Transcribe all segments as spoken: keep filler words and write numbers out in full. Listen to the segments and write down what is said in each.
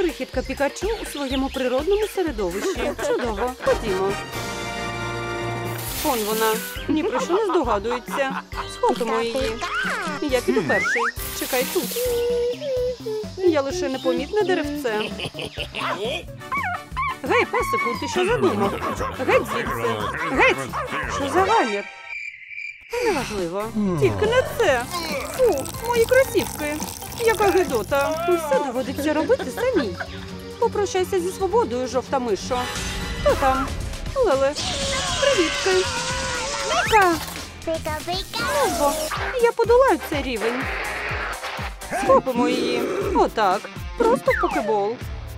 Крихітка Пікачу у своєму природному середовищі. Чудово. Ходімо. Он вона. Ні про що не здогадується. Схопимо її. Я піду перший. Чекай тут. Я лише непомітне деревце. Гей, песику, ти що задумав? Геть звідси. Геть! Що за гамір? Неважливо. Тільки не це. Фу, мої кросівки. Яка гидота. Все доводиться робити самій. Попрощайся зі свободою, жовта мишо. Хто там? Леле. Привітки. Міка. Небо. Я подолаю цей рівень. Схопимо її. Отак. Просто в покебол.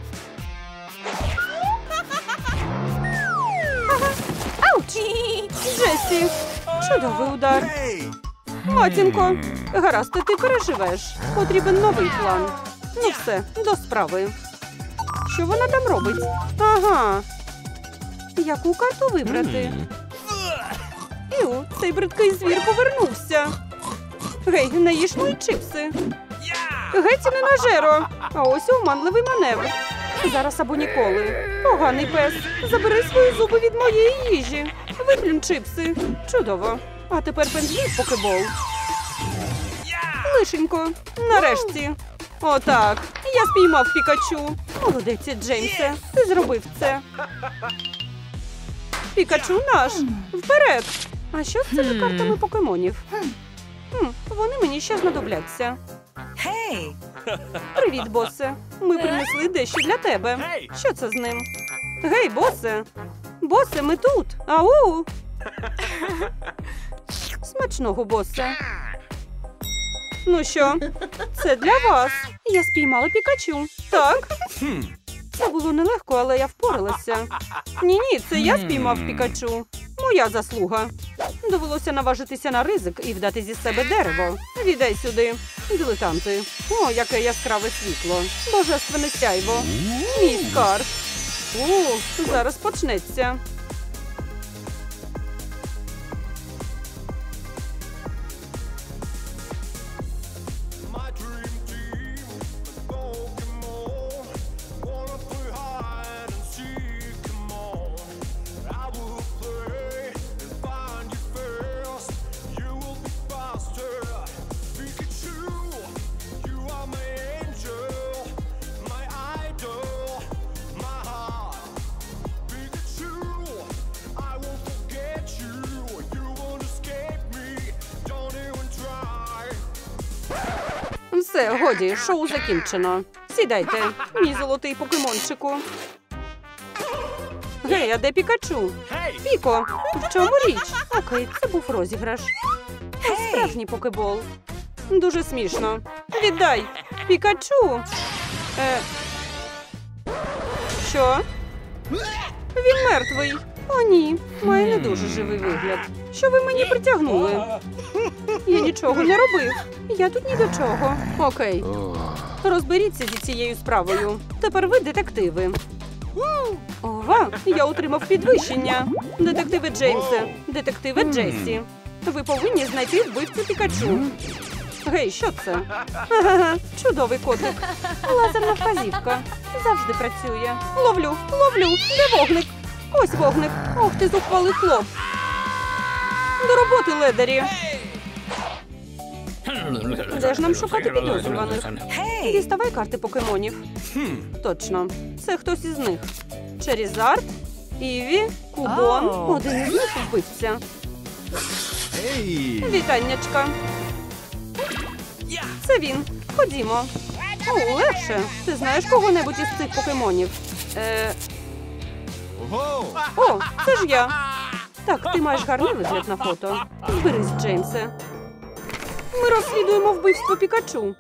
Ага. Ауч! Джесі. Чудовий удар. Матінко. Гаразд, ти переживеш. Потрібен новий план. Ну все, до справи. Що вона там робить? Ага. Яку карту вибрати? Іу, цей бридкий звір повернувся. Гей, не їж мої чипси. Геть, не нажеро. А ось оманливий маневр. Зараз або ніколи. Поганий пес. Забери свої зуби від моєї їжі. Виплюнь чипси. Чудово. А тепер пензлі в покебол. Лишенько. Нарешті. Отак. Я спіймав Пікачу. Молодець, Джеймсе. Ти зробив це. Пікачу наш. Вперед. А що з цими картами покемонів? Хм, вони мені ще знадобляться. Hey! Привіт, босе. Ми принесли дещо для тебе. Що це з ним? Гей, босе. Босе, ми тут. Ау! Смачного, босе. Ну що, це для вас. Я спіймала Пікачу. Так? Це було нелегко, але я впоралася. Ні-ні, це я спіймав Пікачу. Моя заслуга. Довелося наважитися на ризик і вдати зі себе дерево. Віддай сюди. Дилетанти. О, яке яскраве світло. Божественне сяйво. Мій скарб. О, зараз почнеться. Все, годі, шоу закінчено. Сідайте, мій золотий покемончику. Гей, а де Пікачу? Піко, в чому річ? Окей, це був розіграш. Ось справжній покебол. Дуже смішно. Віддай! Пікачу! Е... Що? Він мертвий. О, ні, має не дуже живий вигляд. Що ви мені притягнули? Я нічого не робив. Я тут ні до чого. Окей. Розберіться зі цією справою. Тепер ви детективи. Ова, я отримав підвищення. Детективи Джеймсе, детективи Джесі. Ви повинні знайти вбивцю Пікачу. Гей, що це? Ага, чудовий котик. Лазерна вказівка. Завжди працює. Ловлю, ловлю. Де вогник? Ось вогник. Ох ти, зухвалий хлоп. До роботи, ледарі. Де ж нам шукати підозрюваних? Діставай карти покемонів. Точно. Це хтось із них. Черізард, Іві, Кубон. Один із них вбивця. Вітаннячка. Це він. Ходімо. О, легше. Ти знаєш кого-небудь із цих покемонів? Е... О, це ж я. Так, ти маєш гарний вигляд на фото. Зберись, Джеймсе. Ми розслідуємо вбивство Пікачу.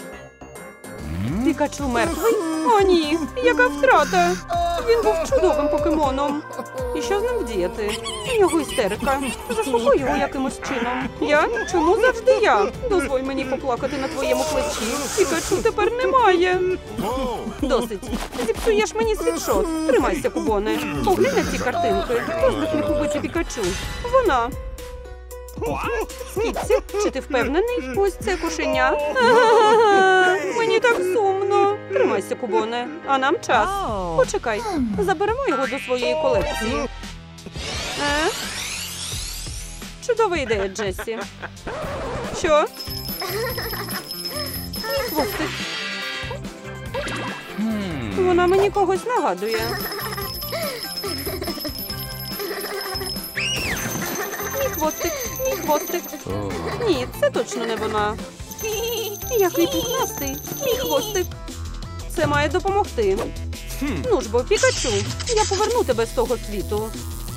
Пікачу мертвий? О, ні, яка втрата. Він був чудовим покемоном. І що з ним вдіяти? Його істерика. Заспокой його якимось чином. Я? Чому завжди я? Дозволь мені поплакати на твоєму плечі. Пікачу тепер немає. Досить. Зіпсуєш мені світшот. Тримайся, Кубоне. Поглянь на ці картинки. Хто з них міг убити Пікачу? Вона. Скітсі, чи ти впевнений? Ось це кошеня. Мені так сумно. Тримайся, Кубоне. А нам час. Почекай. Заберемо його до своєї колекції. Е? Чудова ідея, Джесі. Що? Мій хвостик. Вона мені когось нагадує. Мій хвостик, мій хвостик. Ні, це точно не вона. Який пухнастий, мій хвостик. Це має допомогти. Ну ж бо, Пікачу, я поверну тебе з того світу.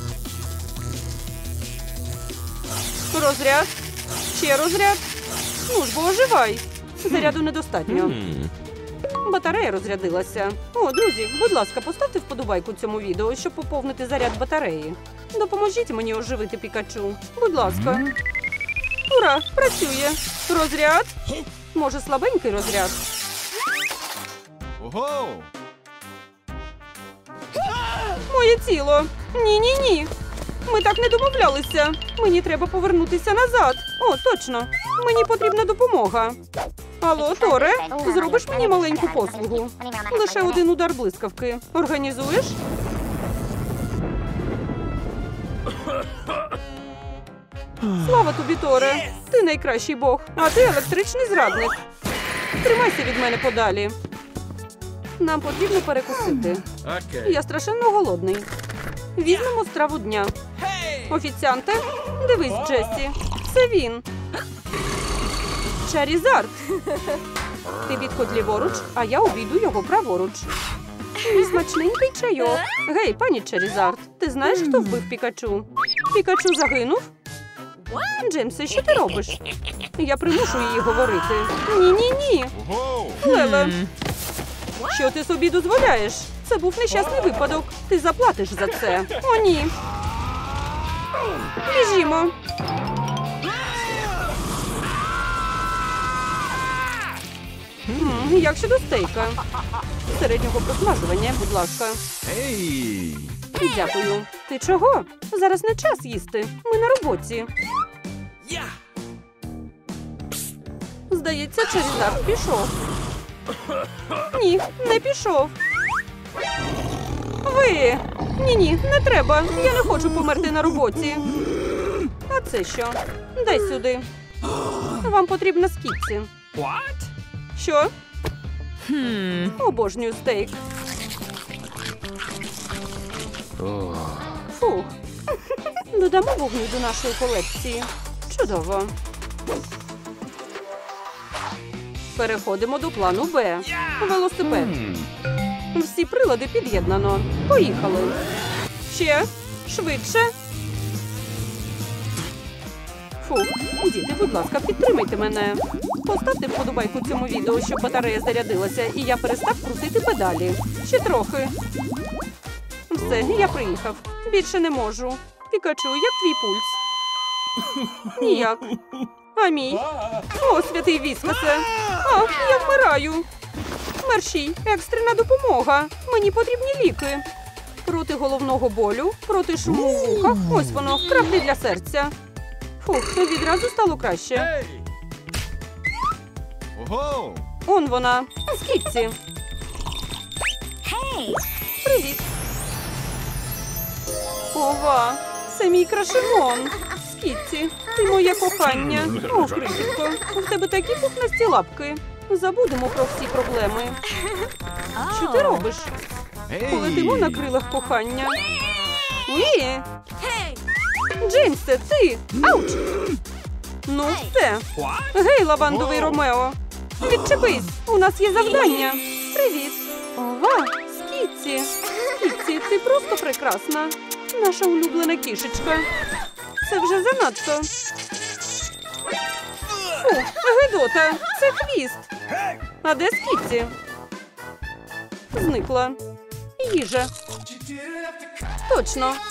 Розряд. Ще розряд. Ну ж бо, оживай. Заряду недостатньо. Батарея розрядилася. О, друзі, будь ласка, поставте вподобайку цьому відео, щоб поповнити заряд батареї. Допоможіть мені оживити Пікачу. Будь ласка. Ура, працює. Розряд. Може, слабенький розряд? Ого! Моє тіло. Ні-ні-ні. Ми так не домовлялися. Мені треба повернутися назад. О, точно. Мені потрібна допомога. Алло, Торе, зробиш мені маленьку послугу? Лише один удар блискавки. Організуєш? Слава тобі, Торе. Ти найкращий бог, а ти електричний зрадник. Тримайся від мене подалі. Нам потрібно перекусити. Окей. Я страшенно голодний. Візьмемо страву дня. Офіціанте, дивись, Джесі. Це він. Чарізард. Ти підходь ліворуч, а я обійду його праворуч. Мій смачненький чайок. Гей, пані Чарізард, ти знаєш, хто вбив Пікачу? Пікачу загинув? Джеймсе, що ти робиш? Я примушу її говорити. Ні-ні-ні. Ого! Леле. Що ти собі дозволяєш? Це був нещасний випадок. Ти заплатиш за це. О, ні. Біжімо. М, Як щодо стейка? Середнього просмажування, будь ласка. Ей! Дякую. Ти чого? Зараз не час їсти. Ми на роботі. Здається, Чарізард пішов. Ні, не пішов. Ви! Ні-ні, не треба. Я не хочу померти на роботі. А це що? Дай сюди. Вам потрібна скітці. Що? Обожнюю стейк. Фух. Додамо вогню до нашої колекції. Чудово. Переходимо до плану Б. Велосипед. Всі прилади під'єднано. Поїхали. Ще. Швидше. Фух. Діти, будь ласка, підтримайте мене. Поставте вподобайку цьому відео, щоб батарея зарядилася, і я перестав крутити педалі. Ще трохи. Все, я приїхав. Більше не можу. Пікачу, як твій пульс? Ніяк. А мій? О, святий Віскасе. А, я вмираю. Мершій, екстрена допомога. Мені потрібні ліки. Проти головного болю, проти шуму в вухах. Ось воно, краплі для серця. Фух, відразу стало краще. Ого! Он вона, Скітці. Привіт. Ова, це мій крашемон. Скітці, ти моє кохання. О, крихітко, у тебе такі пухнасті лапки. Забудемо про всі проблеми. Що ти робиш? Полетимо на крилах кохання. Ні. Джеймсе, ти! Ауч! Ну все. Гей, лавандовий Ромео. Відчепись, у нас є завдання. Привіт. Ова, Скітці. Скітці, ти просто прекрасна. Наша улюблена кішечка. Це вже занадто. Фу, Гедота, це хвіст. А де Скітці? Зникла. Їжа. Точно.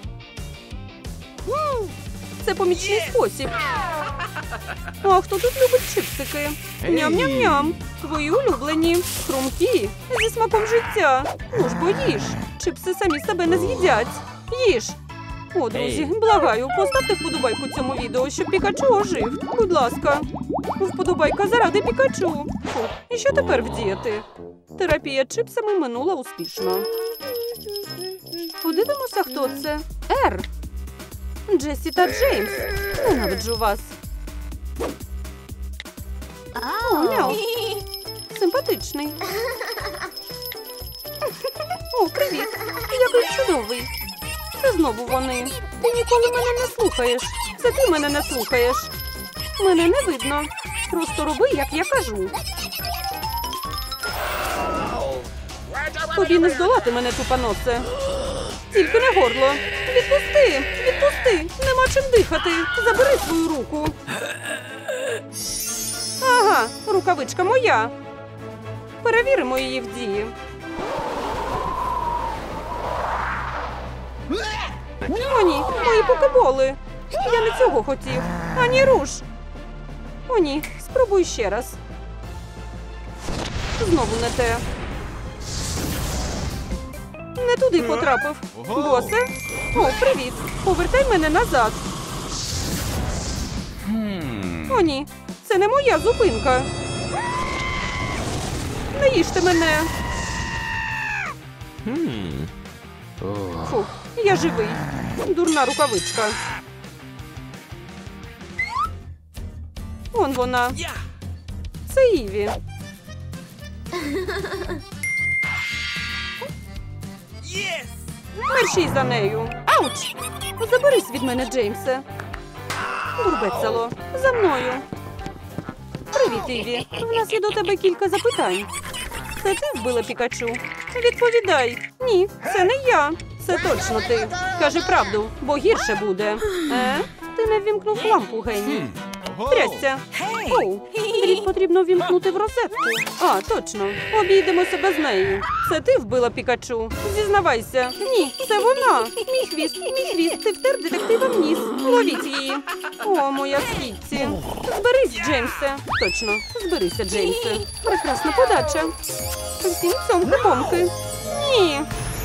М, Це помічний спосіб. А хто тут любить чипсики? Ням-ням-ням. Твої улюблені. Хрумкі. Зі смаком життя. Ну ж бо їж. Чипси самі себе не з'їдять. Їж. О, друзі, благаю, поставте вподобайку цьому відео, щоб Пікачу ожив. Будь ласка. Вподобайка заради Пікачу. Фу, і що тепер вдіяти? Терапія чипсами минула успішно. Подивимося, хто це. Р. Джесі та Джеймс. Ненавиджу вас. О, мяу. Симпатичний. О, привіт. Який чудовий. Це знову вони. Ти ніколи мене не слухаєш. Це ти мене не слухаєш. Мене не видно. Просто роби, як я кажу. Тобі не здолати мене, тупоносе. Тільки не горло. Відпусти! Відпусти! Нема чим дихати. Забери свою руку. Ага, рукавичка моя. Перевіримо її в дії. О, ні, мої покеболи. Я не цього хотів. Ані руш. О, ні, спробуй ще раз. Знову не те. Не туди потрапив. Босе? О, привіт. Повертай мене назад. О, ні. Це не моя зупинка. Не їжте мене. Фух, я живий. Дурна рукавичка. Вон вона. Це Іві. Мерщій за нею. Ауч! Заберись від мене, Джеймсе. Дурбецело, за мною. Привіт, Іві. У нас є до тебе кілька запитань. Це ти вбила Пікачу? Відповідай. Ні, це не я. Це точно ти. Кажи правду, бо гірше буде. Е? Ти не ввімкнув лампу, геній. Трясся. Оу, дріт потрібно ввімкнути в розетку. А, точно. Обійдемося без неї. Це ти вбила Пікачу? Зізнавайся. Ні, це вона. Мій хвіст, мій хвіст. Ти втер детектива в ніс. Ловіть її. О, моя Скітті. Зберись, Джеймсе. Точно, зберися, Джеймсе. Прекрасна подача. Всім цьомки-помки. Ні.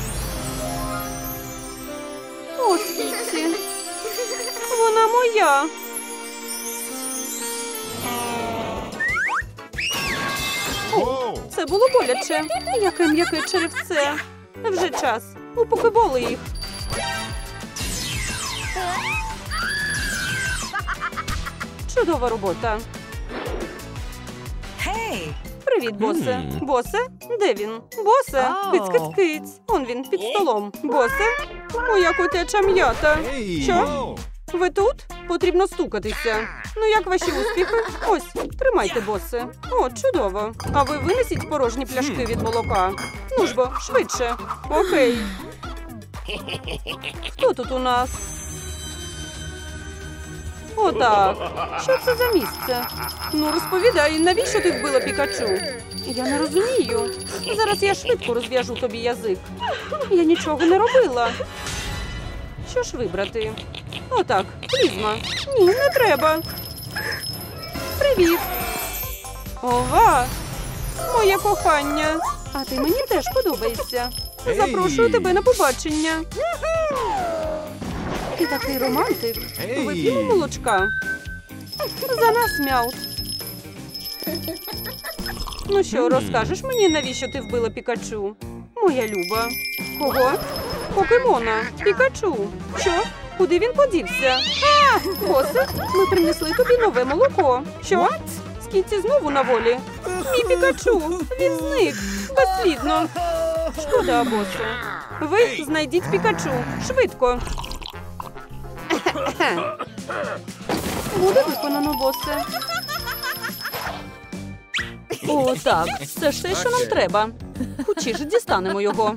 О, Скітті. Вона моя. О, це було боляче. Яке м'яке черевце. Вже час. Упокеболи їх. Чудова робота. Привіт, босе. Босе? Де він? Босе? Киць-киць-киць. Он він, під столом. Босе? Моя котяча м'ята. Що? Ви тут? Потрібно стукатися. Ну, як ваші успіхи? Ось, тримайте, босе. О, чудово. А ви винесіть порожні пляшки від молока. Ну ж бо, швидше. Окей. Хто тут у нас? Отак. Що це за місце? Ну, розповідай, навіщо ти вбила Пікачу? Я не розумію. Зараз я швидко розв'яжу тобі язик. Я нічого не робила. Що ж вибрати? Отак, призма. Ні, не треба. Привіт. Ова! Моє кохання. А ти мені теж подобаєшся. Запрошую тебе на побачення. Ти такий романтик. Вип'ємо молочка. За нас, Мяут. Ну що, розкажеш мені, навіщо ти вбила Пікачу? Моя люба. Кого? Покемона. Пікачу. Що? Куди він подівся? А, босе, ми принесли тобі нове молоко. Що? Скітті знову на волі. Мій Пікачу. Він зник. Безслідно. Шкода, босе. Ви знайдіть Пікачу. Швидко. Буде виконано, босе. О, так. Це ж те, що нам треба. Хочеш, дістанемо його.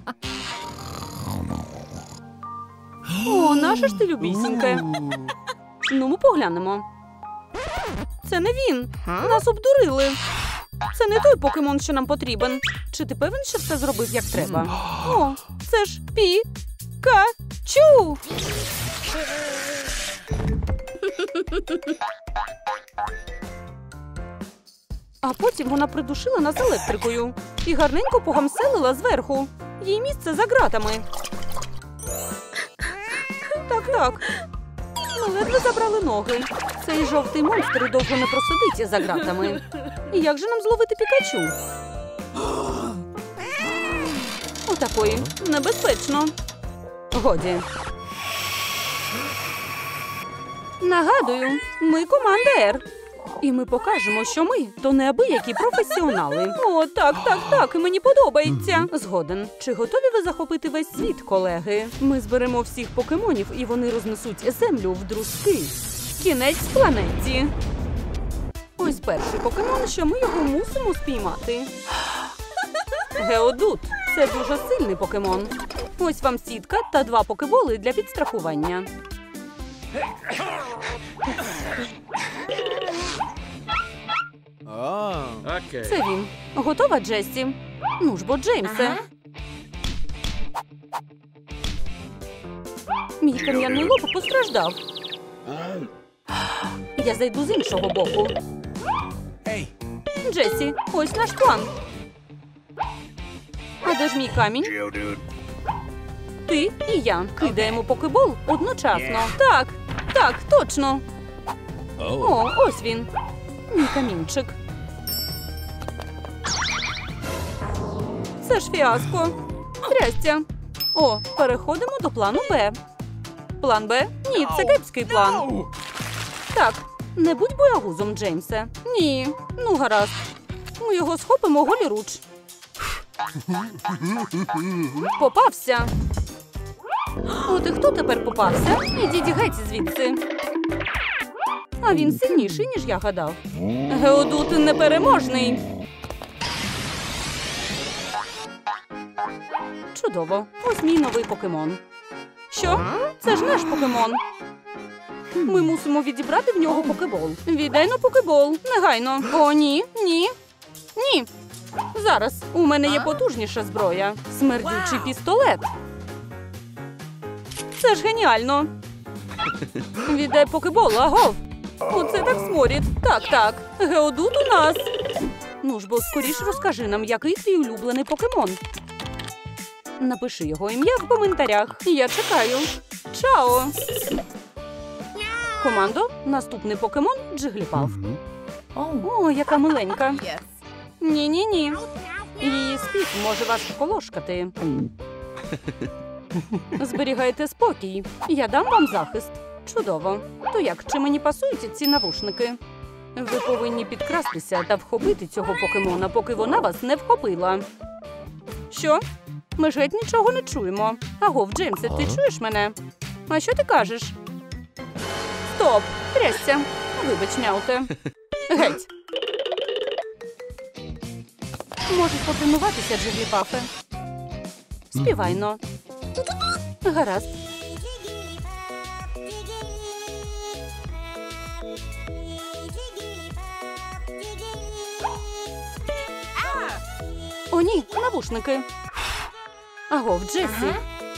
О, наша ж ти любісіньке. Ну, ми поглянемо. Це не він. Нас обдурили. Це не той покемон, що нам потрібен. Чи ти певен, що все зробив, як треба? О, це ж Пі-ка-чу! А потім вона придушила нас електрикою і гарненько погамселила зверху. Їй місце за ґратами. Так-так. Ми ледве забрали ноги. Цей жовтий монстр довго не просидить за ґратами. І як же нам зловити Пікачу? Отакої. Небезпечно. Годі. Нагадую, ми команда Р. І ми покажемо, що ми – то неабиякі професіонали. О, так, так, так, мені подобається. Згоден. Чи готові ви захопити весь світ, колеги? Ми зберемо всіх покемонів, і вони рознесуть землю в друзки. Кінець планеті. Ось перший покемон, що ми його мусимо спіймати. Геодут. Це дуже сильний покемон. Ось вам сітка та два покеболи для підстрахування. Окей. Це він. Готова, Джесі? Ну ж бо, Джеймсе. Мій кам'яний лоб постраждав. Я зайду з іншого боку. Джесі, ось наш план. А де ж мій камінь? Ти і я кидаємо покебол одночасно. Так, так, точно. О, ось він. Мій камінчик. Це ж фіаско. Трястя. О, переходимо до плану Б. План Б? Ні, це кепський план. Так, не будь боягузом, Джеймсе. Ні, ну гаразд. Ми його схопимо голіруч. Попався. От і хто тепер попався? Ідіть геть звідси. А він сильніший, ніж я гадав. Геодут непереможний. Чудово. Ось мій новий покемон. Що? Це ж наш покемон. Ми мусимо відібрати в нього покебол. Віддай на покебол. Негайно. О, ні, ні, ні. Зараз. У мене є потужніша зброя. Смердючий пістолет. Це ж геніально. Віддай покебол, агов. Оце так сморід. Так, так. Геодут у нас. Ну ж бо, скоріш розкажи нам, який твій улюблений покемон. Напиши його ім'я в коментарях. Я чекаю. Чао! Командо, наступний покемон – Джигліпаф. О, яка миленька. Ні-ні-ні. Її спів може вас вколошкати. Зберігайте спокій. Я дам вам захист. Чудово. То як, чи мені пасують ці навушники? Ви повинні підкрастися та вхопити цього покемона, поки вона вас не вхопила. Що? Ми ж геть нічого не чуємо. Агов, Джеймсе, ти чуєш мене? А що ти кажеш? Стоп! Трясся. Вибач, Мяуте. Геть. Можеш потренуватися, Джигліпафе. Співайно. Гаразд. О, ні, навушники. Агов, Джесі.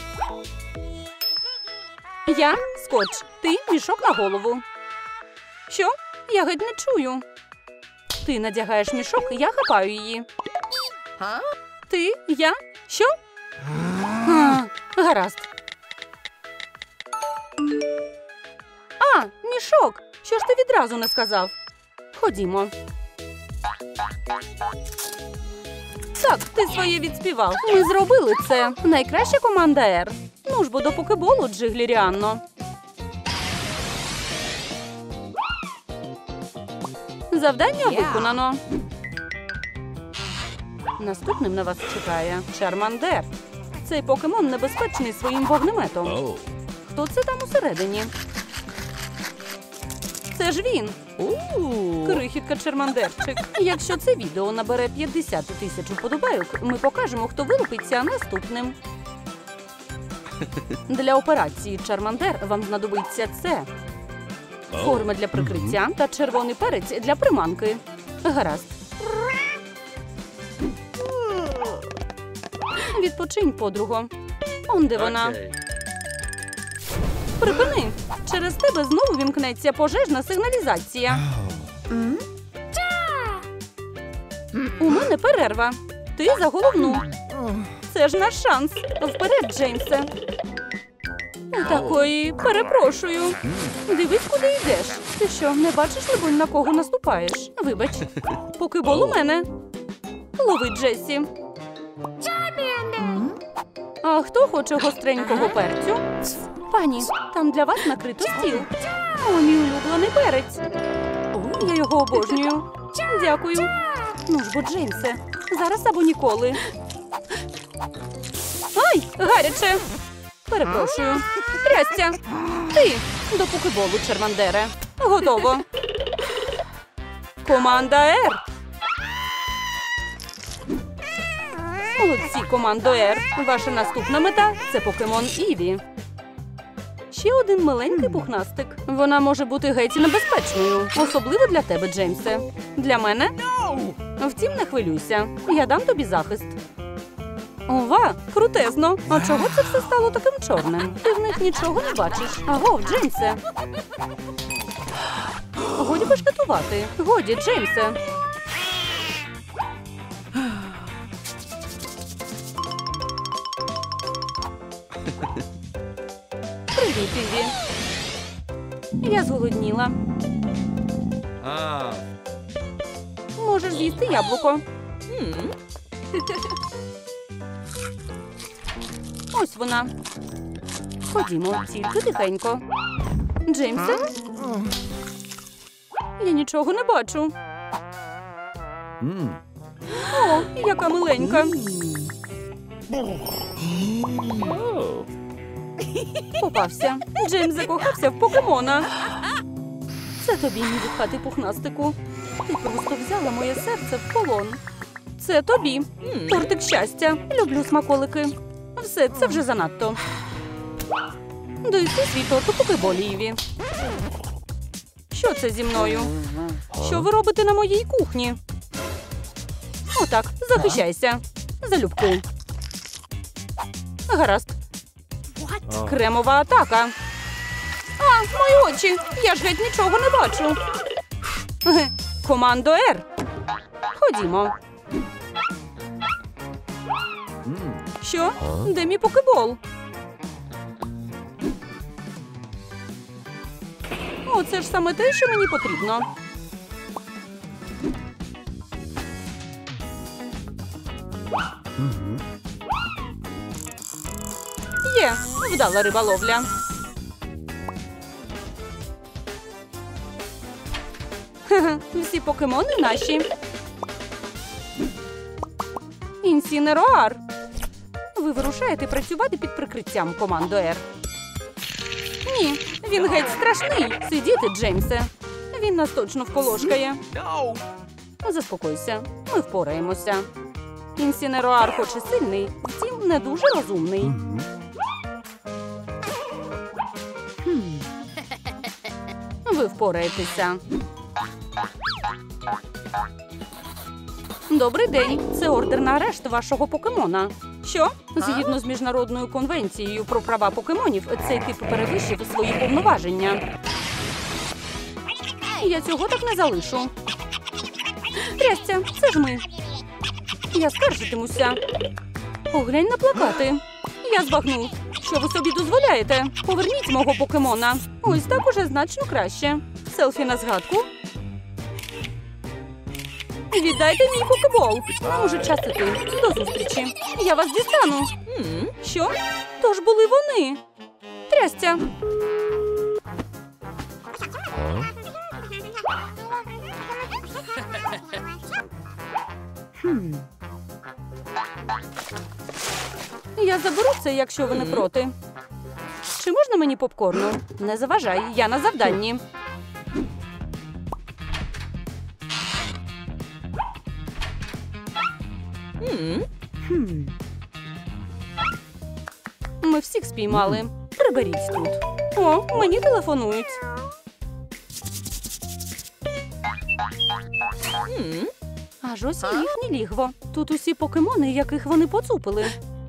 Я – скотч, ти – мішок на голову. Що? Я геть не чую. Ти надягаєш мішок, я хапаю її. Ти? Я? Що? А, гаразд. А, мішок! Що ж ти відразу не сказав? Ходімо. Так, ти своє відспівав. Ми зробили це. Найкраща команда Р. Ну ж бо до покеболу, Джиглі Ріанно. Завдання виконано. Наступним на вас чекає Чармандер. Цей покемон небезпечний своїм вогнеметом. Хто це там усередині? Це ж він. Крихітка Чармандерчик. Якщо це відео набере п'ятдесят тисяч вподобайок, ми покажемо, хто вилупиться наступним. Для операції Чармандер вам знадобиться це. Форма для прикриття та червоний перець для приманки. Гаразд. Відпочинь, подруго. Он де вона. Припини. Через тебе знову вімкнеться пожежна сигналізація. У мене перерва. Ти за головну. Це ж наш шанс. Вперед, Джеймсе. Такої, перепрошую. Дивись, куди йдеш. Ти що, не бачиш, либонь, на кого наступаєш? Вибач. Покебол у мене. Лови, Джесі. А хто хоче гостренького перцю? Пані, там для вас накрито стіл. О, мій улюблений перець. О, я його обожнюю. Дякую. Ну ж бо, Джеймсе, зараз або ніколи. Ай, гаряче. Перепрошую. Трясця. Ти, до покеболу, Чермандере. Готово. Команда Р. Молодці, командо Р. Ваша наступна мета – це покемон Іві. Ще один маленький пухнастик. Вона може бути геть небезпечною. Особливо для тебе, Джеймсе. Для мене? Втім, не хвилюйся. Я дам тобі захист. Ова, крутезно. А чого це все стало таким чорним? Ти в них нічого не бачиш. Агов, Джеймсе. Годі башкетувати. Годі, Джеймсе. Привіт, Іві. Я зголодніла. Ah. Можеш з'їсти яблуко. Ось вона. Ходімо, тільки тихенько. Джеймсе? Я нічого не бачу. Mm. О, яка миленька. Oh. Попався. Джеймс закохався в покемона. Це тобі, мій вухатий пухнастику. Ти просто взяла моє серце в полон. Це тобі. Тортик щастя. Люблю смаколики. Все, це вже занадто. Доїси свій торт у покеболі, Іві. Що це зі мною? Що ви робите на моїй кухні? Отак, захищайся. Залюбки. Гаразд. Кремова атака. А, мої очі! Я ж геть нічого не бачу. Ге, командо Р. Ходімо. Що? Де мій покебол? О, це ж саме те, що мені потрібно. Є, вдала риболовля. Хе-хе, всі покемони наші. Інсінероар. Ви вирушаєте працювати під прикриттям, командо Р. Ні, він геть страшний. Сидіти, Джеймсе. Він нас точно вколошкає. No. Заспокойся, ми впораємося. Інсінероар хоч і сильний, втім не дуже розумний. Ви впораєтеся. Добрий день. Це ордер на арешт вашого покемона. Що? Згідно з Міжнародною конвенцією про права покемонів, цей тип перевищив свої повноваження. Я цього так не залишу. Трясця, це ж ми. Я скаржитимуся. Поглянь на плакати. Я збагнув. Що ви собі дозволяєте? Поверніть мого покемона. Ось так уже значно краще. Селфі на згадку. Віддайте мій покебол. Уже час іти. До зустрічі. Я вас дістану. Що? То ж були вони. Трясця. Я заберу це, якщо ви не проти. Чи можна мені попкорну? Не заважай, я на завданні. Ми всіх спіймали. Приберіть тут. О, мені телефонують. Аж ось і їхнє лігво. Тут усі покемони, яких вони поцупили.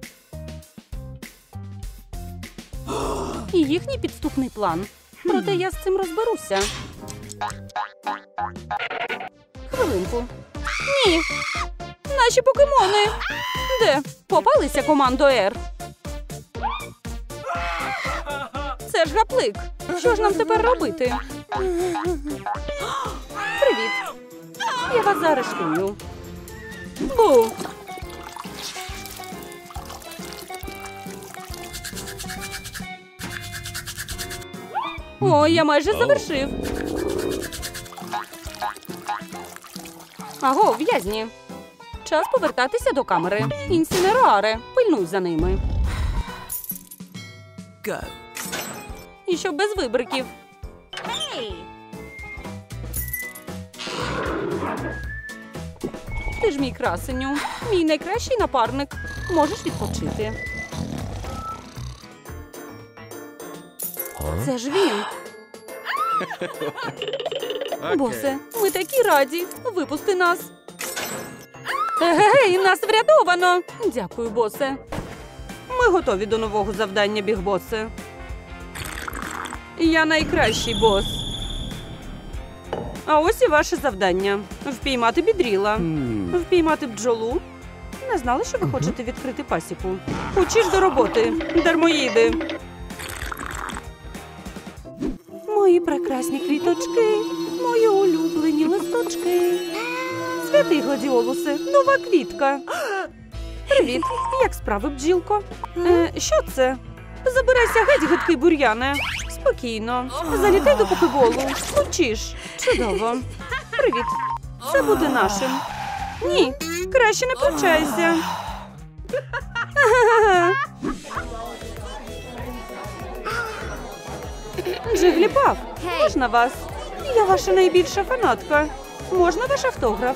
І їхній підступний план. Проте я з цим розберуся. Хвилинку. Ні. Наші покемони. Де? Попалися, командо Р. Це ж гаплик. Що ж нам тепер робити? Привіт. Я вас заарештую. Бу. О, я майже завершив. Аго, в'язні. Час повертатися до камери. Інсінераре, пильнуй за ними. Go. І щоб без вибриків. Ти ж мій красеню, мій найкращий напарник. Можеш відпочити. Це ж він. Босе, ми такі раді. Випусти нас. Гей, нас врятовано. Дякую, босе. Ми готові до нового завдання, бігбосе. Я найкращий бос. А ось і ваше завдання. Впіймати бідріла. Впіймати бджолу. Не знали, що ви хочете відкрити пасіку. Учиш до роботи, дармоїди. Мої прекрасні квіточки, мої улюблені листочки. Святий гладіолусе, нова квітка. Привіт, як справи, бджілко? Е, що це? Забирайся геть, гидкий бур'яне. Спокійно. Залітай до покеболу. Учиш. Чудово. Привіт. Це буде нашим. Ні, краще не пручайся. Джигліпав, можна вас? Я ваша найбільша фанатка. Можна ваш автограф?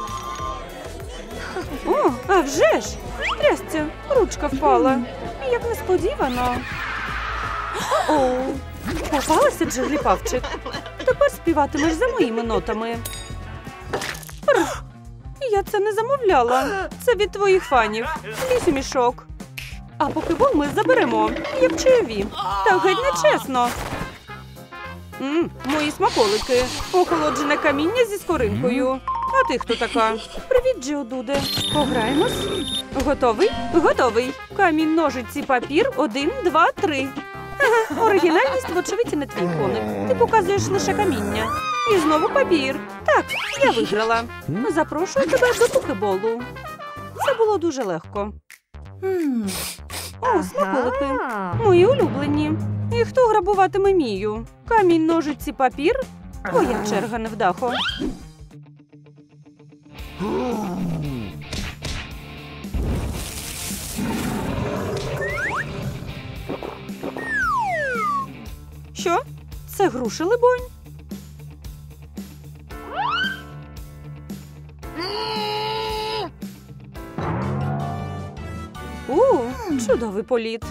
О, а вже ж! Трясця, ручка впала. Як несподівано. Оу, попалася, Джигліпавчик. Тепер співатимеш за моїми нотами. Рф, я це не замовляла. Це від твоїх фанів. Лізь у мішок. А покебол ми заберемо, як чайові. Так геть нечесно. Мм, мої смаколики. Охолоджене каміння зі скоринкою. А ти хто така? Привіт, Джеодуде. Пограємось? Готовий? Готовий. Камінь, ножиці, папір. Один, два, три. Ага, оригінальність, вочевидь, не твій коник. Ти показуєш лише каміння. І знову папір. Так, я виграла. Запрошую тебе до покеболу. Це було дуже легко. О, смаколики. Мої улюблені. І хто грабуватиме Мію? Камінь, ножиці, папір? Твоя черга, невдахо. Що? Це груші, либонь? У, чудовий політ.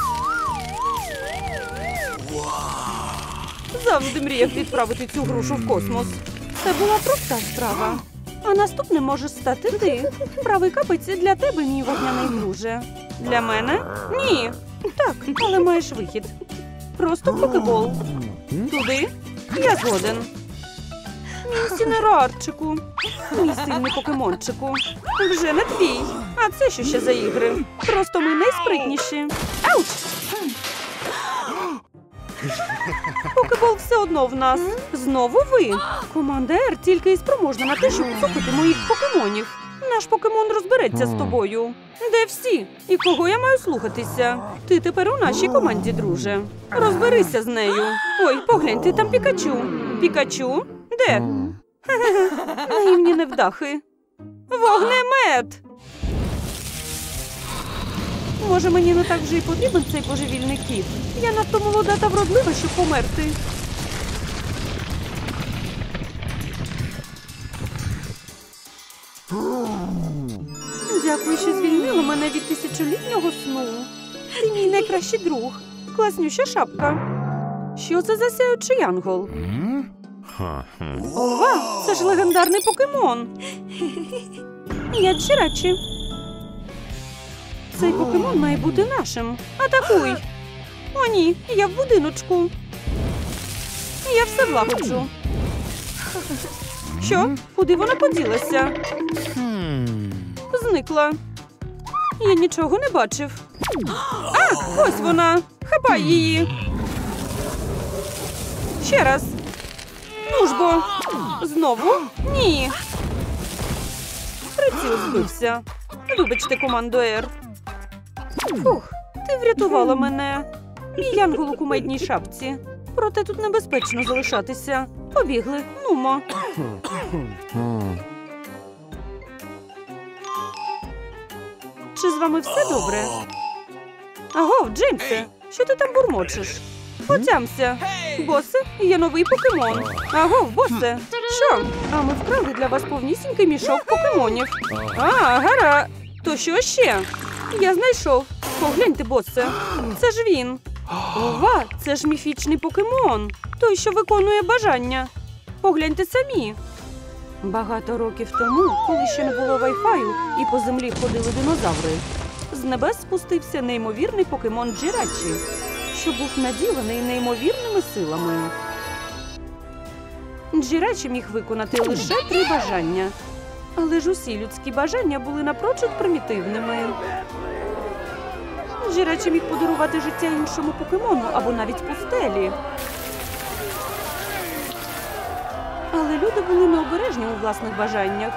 Завжди мріяв відправити цю грушу в космос. Це була проста справа. А наступним можеш стати ти. Правий капець для тебе, мій вогняний друже. Для мене? Ні. Так, але маєш вихід. Просто в покебол. Туди? Я згоден. Мій інсінерарчику. Мій сильний покемончику. Вже не твій. А це що ще за ігри? Просто ми найспритніші. Ауч! Покебол все одно в нас. Знову ви. Команда Р тільки і спроможна на те, щоб цукати моїх покемонів. Наш покемон розбереться з тобою. Де всі? І кого я маю слухатися? Ти тепер у нашій команді, друже. Розберися з нею. Ой, погляньте, там Пікачу. Пікачу? Де? Хе-хе-хе. Наївні невдахи. Вогнемет! Може, мені не так вже й потрібен цей божевільний кіт? Я надто молода та вродлива, щоб померти. Дякую, що звільнила мене від тисячолітнього сну. Ти мій найкращий друг. Класнюща шапка. Що це за сяючий янгол? Ова, це ж легендарний покемон. Я Джирачі. Цей покемон має бути нашим. Атакуй! О, ні, я в будиночку. Я все влагоджу. Що? Куди вона поділася? Зникла. Я нічого не бачив. А, ось вона. Хапай її. Ще раз. Ну ж бо. Знову? Ні. Приціл збився. Вибачте, командо Р. Фух, ти врятувала мене. Мій янгол у кумедній шапці. Проте тут небезпечно залишатися. Побігли, нумо. Чи з вами все добре? Агов, Джеймсе, що ти там бурмочеш? Отямся. Босе, є новий покемон. Агов, босе. Що? А ми вкрали для вас повнісінький мішок покемонів. А, гара. То що ще? Я знайшов. Погляньте, босе. Це ж він. Ова, це ж міфічний покемон. Той, що виконує бажання. Погляньте самі. Багато років тому, коли ще не було вайфаю і по землі ходили динозаври, з небес спустився неймовірний покемон Джирачі, що був наділений неймовірними силами. Джирачі міг виконати лише три бажання. Але ж усі людські бажання були напрочуд примітивними. Джирачі міг подарувати життя іншому покемону або навіть пустелі. Але люди були необережні у власних бажаннях.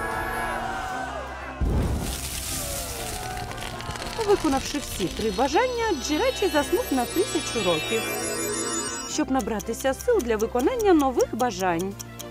Виконавши всі три бажання, Джирачі заснув на тисячу років, щоб набратися сил для виконання нових бажань.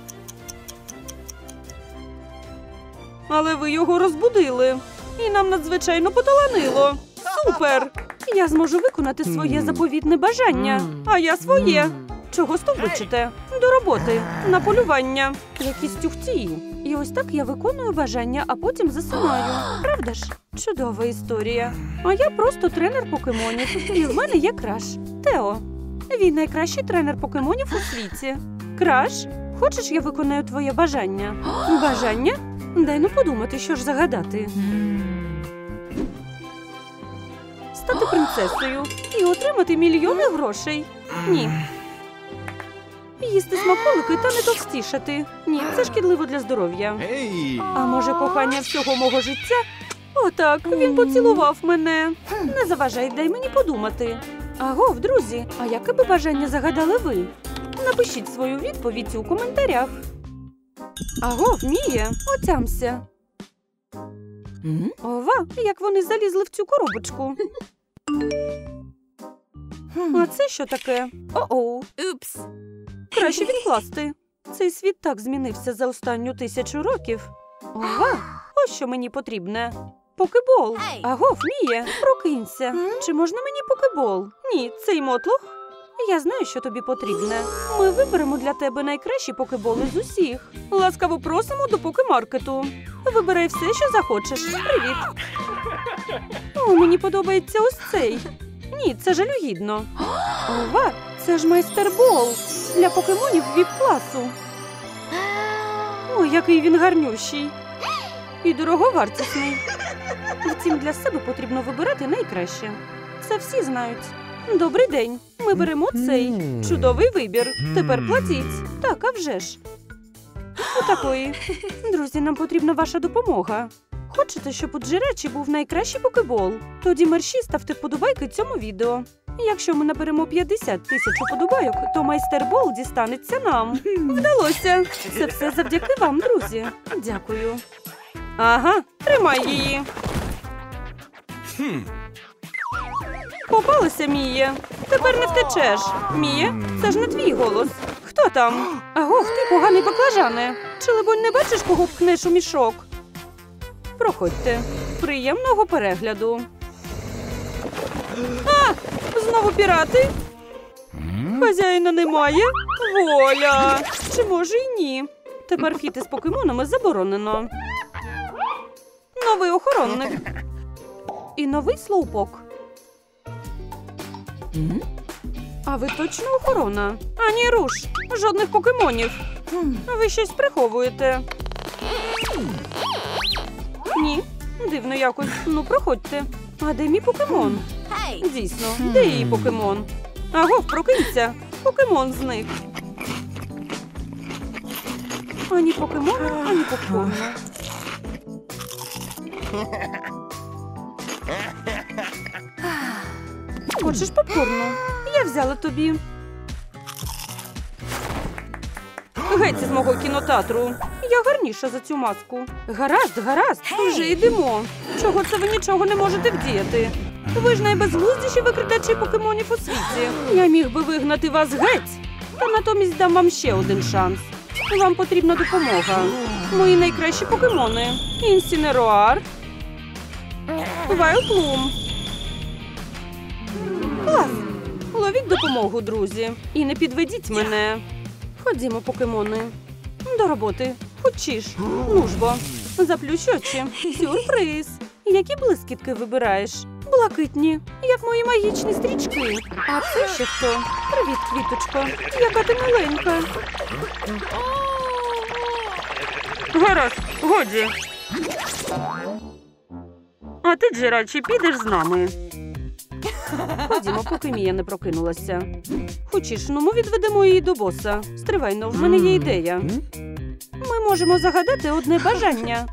Але ви його розбудили, і нам надзвичайно поталанило. Супер! Я зможу виконати своє заповітне бажання, а я своє. Чого стовбичите? До роботи, на полювання. Якісь тюхті. І ось так я виконую бажання, а потім засинаю. Правда ж? Чудова історія. А я просто тренер покемонів. І в мене є Краш. Тео. Він найкращий тренер покемонів у світі. Краш, хочеш, я виконаю твоє бажання? Бажання? Дай ну подумати, що ж загадати. Стати принцесою і отримати мільйони грошей. Ні. Їсти смаколики та не товстішати. Ні, це шкідливо для здоров'я. Hey. А може, кохання всього мого життя? Отак, він поцілував мене. Не заважай, дай мені подумати. Агов, друзі, а яке би бажання загадали ви? Напишіть свою відповідь у коментарях. Агов, Міє, отямся. Ова, як вони залізли в цю коробочку. А це що таке? О-оу. Упс. Краще відкласти. Цей світ так змінився за останню тисячу років. Ова, ось що мені потрібне. Покебол. Агов, Міє, прокинься. Чи можна мені покебол? Ні, цей мотлох. Я знаю, що тобі потрібне. Ми виберемо для тебе найкращі покеболи з усіх. Ласкаво просимо до покемаркету. Вибирай все, що захочеш. Привіт. О, мені подобається ось цей. Ні, це жалюгідно. Ова, це ж майстербол для покемонів віп-класу. Ой, який він гарнющий. І дороговартісний. Втім, для себе потрібно вибирати найкраще. Це всі знають. Добрий день. Ми беремо цей. Чудовий вибір. Тепер платіть. Так, а вже ж. Отакої. Друзі, нам потрібна ваша допомога. Хочете, щоб у Джирачі був найкращий покебол? Тоді мерщі ставте вподобайки цьому відео. Якщо ми наберемо п'ятдесят тисяч уподобайок, то майстербол дістанеться нам. Вдалося. Це все завдяки вам, друзі. Дякую. Ага, тримай її. Попалася, Міє. Тепер не втечеш. Міє, це ж не твій голос. Хто там? Агов, ти поганий баклажане. Чи, либонь, не бачиш, кого пхнеш у мішок? Проходьте. Приємного перегляду. А! Знову пірати? Хазяїна немає? Воля! Чи може й ні? Тепер вхід із покемонами заборонено. Новий охоронник. І новий слоупок. А ви точно охорона? Ані руш, жодних покемонів. Ви щось приховуєте. Ні, дивно якось. Ну, проходьте. А де мій покемон? Дійсно, де її покемон? Агов, прокинься. Покемон зник. Ані покемона, ані попкорну. Хочеш попкорну? Я взяла тобі. Геть з мого кінотеатру. Я гарніша за цю маску. Гаразд, гаразд, вже йдемо. Чого це ви нічого не можете вдіяти? Ви ж найбезглуздіші викрадачі покемонів у світі. Я міг би вигнати вас геть, та натомість дам вам ще один шанс. Вам потрібна допомога. Мої найкращі покемони. Інсінероар, Вайлплум. Клас! Ловіть допомогу, друзі. І не підведіть мене. Ходімо, покемони. До роботи. Хочеш. Ну ж бо. Заплющ очі. Сюрприз. Які блискітки вибираєш? Блакитні, як мої магічні стрічки. А це ще хто? Привіт, квіточко. Яка ти маленька. Гаразд, годі. А ти, Джерачі, підеш з нами. Ходімо, поки Мія не прокинулася. Хочеш, ну ми відведемо її до боса. Стривайно, в мене є ідея. Ми можемо загадати одне бажання.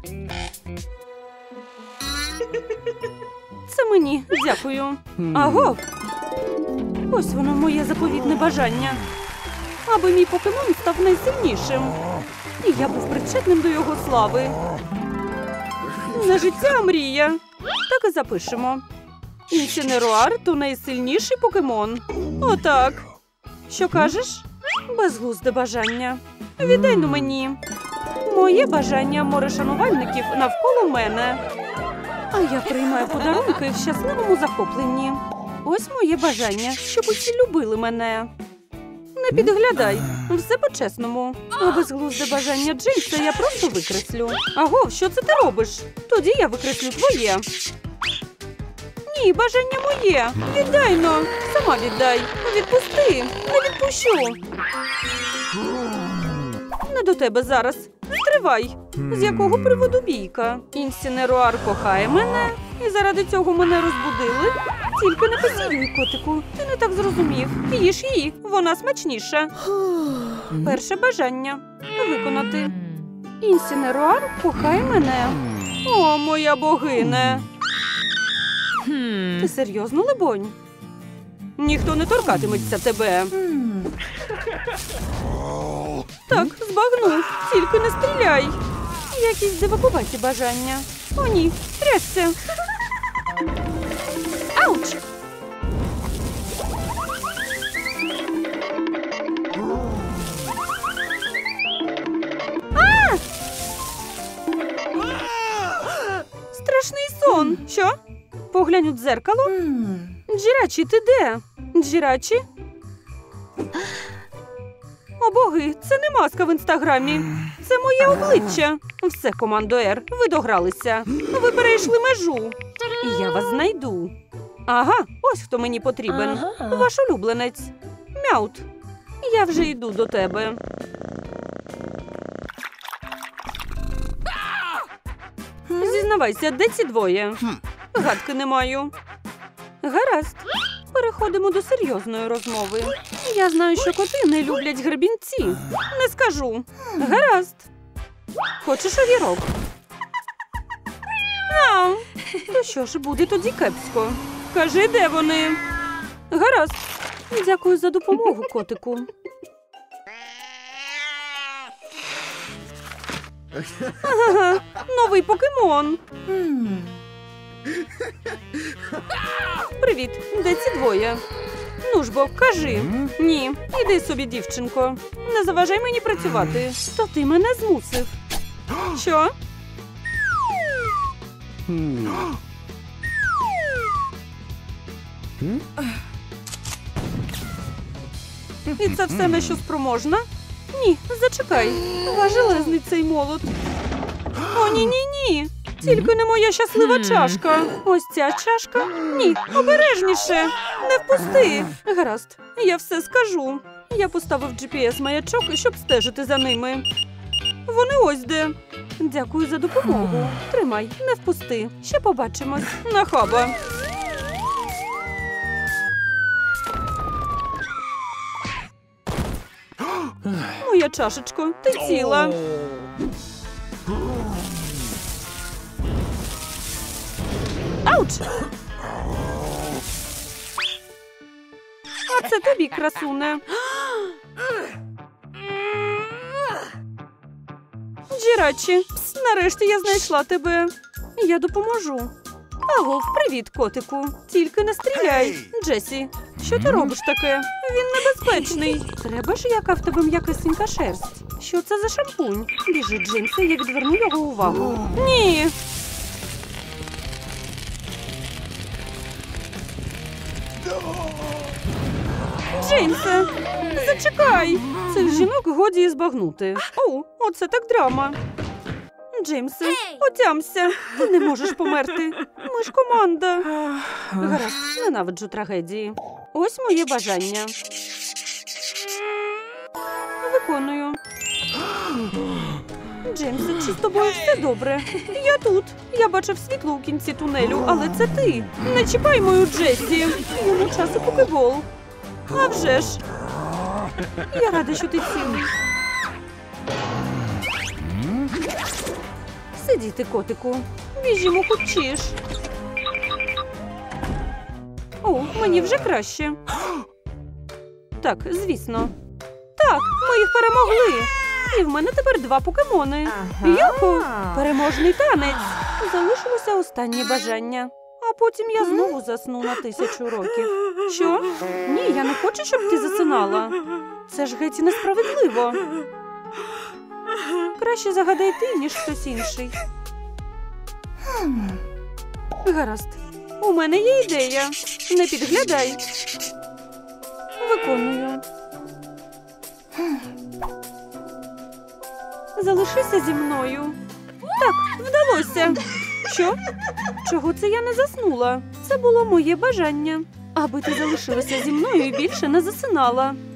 Це мені, дякую. Аго! Ось воно, моє заповітне бажання. Аби мій покемон став найсильнішим. І я був причетним до його слави. Не життя, а мрія. Так і запишемо. Інсінероар – то найсильніший покемон. Отак. Що кажеш? Безглузде бажання. Віддай ну мені. Моє бажання – море шанувальників навколо мене. А я приймаю подарунки в щасливому захопленні. Ось моє бажання, щоб усі любили мене. Не підглядай, все по-чесному. А безглузде бажання Джеймса я просто викреслю. Аго, що це ти робиш? Тоді я викреслю твоє. Ні, бажання моє. Віддай но. Сама віддай. Відпусти. Не відпущу. Не до тебе зараз. Стривай. З якого приводу бійка? Інсінероар кохає мене, і заради цього мене розбудили. Тільки не посілюй, котику. Ти не так зрозумів. Їж її, вона смачніша. Перше бажання виконати. Інсінероар кохає мене. О, моя богине. Ти серйозно, либонь? Ніхто не торкатиметься тебе. Так, збагнув. Тільки не стріляй. Якісь дивакуваті бажання. О, ні, трясся. Ауч! А! Страшний сон. Що? Поглянь у дзеркало. Джерачі, ти де? Джерачі? О, боги, це не маска в інстаграмі. Це моє обличчя. Все, командо Р, ви догралися. Ви перейшли межу. І я вас знайду. Ага, ось хто мені потрібен. Ваш улюбленець. Мяут. Я вже йду до тебе. Зізнавайся, де ці двоє? Гадки не маю. Гаразд. Переходимо до серйозної розмови. Я знаю, що коти не люблять гребінці. Не скажу. Гаразд. Хочеш огірок? А, то що ж, буде тоді кепсько. Кажи, де вони? Гаразд. Дякую за допомогу, котику. Ага, новий покемон. Привіт, де ці двоє? Ну ж бо, кажи. Ні, іди собі, дівчинко. Не заважай мені працювати. То ти мене змусив. Що? І це все, на що спроможна? Ні, зачекай. Важелезний цей молот. О, ні-ні-ні. Тільки не моя щаслива чашка. Ось ця чашка. Ні, обережніше. Не впусти. Гаразд, я все скажу. Я поставив джі пі ес-маячок, щоб стежити за ними. Вони ось де. Дякую за допомогу. Тримай, не впусти. Ще побачимось. Нахаба. Моя чашечко, ти ціла. Ауч! А це тобі, красуне. Джерачі, нарешті я знайшла тебе. Я допоможу. Агов, привіт, котику. Тільки не стріляй. Джесі, що ти робиш таке? Він небезпечний. Треба ж, яка в тебе м'якесенька шерсть. Що це за шампунь? Біжи, Джеймсе, я відверну його увагу. Ні. Джеймсе, зачекай. Цих жінок годі і збагнути. О, оце так драма. Джеймсе, отямся. Ти не можеш померти. Ми ж команда. Гаразд, ненавиджу трагедії. Ось моє бажання. Виконую. Джеймсе, чи з тобою все добре? Я тут. Я бачив світло у кінці тунелю, але це ти. Не чіпай мою Джесі. Йому час у покебол. А вже ж. Я рада, що ти цілий. Сидіти, котику. Біжімо хочеш. О, мені вже краще. Так, звісно. Так, ми їх перемогли. І в мене тепер два покемони. Юху! Переможний танець. Залишилося останнє бажання. А потім я знову засну на тисячу років. Що? Ні, я не хочу, щоб ти засинала. Це ж геть несправедливо. Краще загадай ти, ніж хтось інший. Гаразд. У мене є ідея. Не підглядай. Виконую. Залишися зі мною. Так, вдалося. Що? Чого це я не заснула? Це було моє бажання. Аби ти залишилася зі мною і більше не засинала.